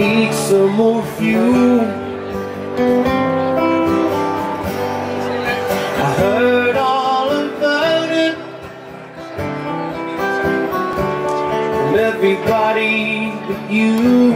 need some more fuel. I heard all about it from everybody but you.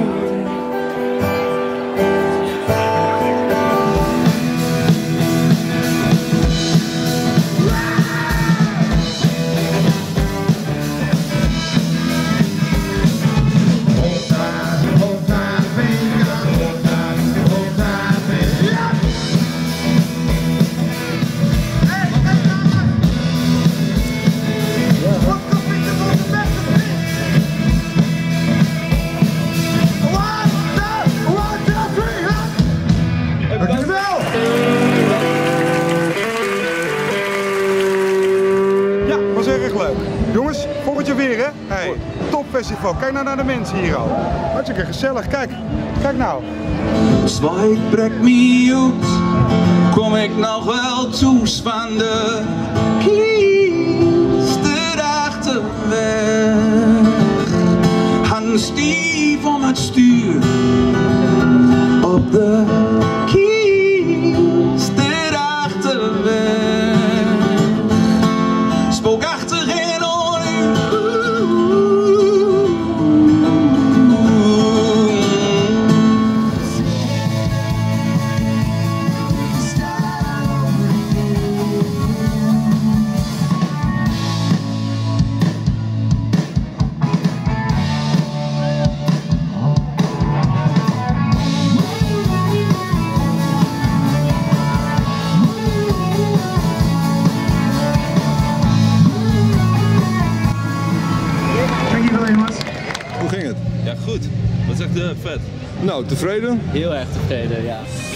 Jongens, volgend jaar weer hè? Hey, topfestival. Kijk nou naar de mensen hier al. Hartstikke gezellig. Kijk nou. Zwaait brengt me uit, kom ik nog wel toe van de kies erachterweg. Han stief om het stuur op de kies erachterweg. Spook achterin. Hoe ging het? Ja, goed. Wat zegt de vet? Nou, tevreden? Heel erg tevreden, ja.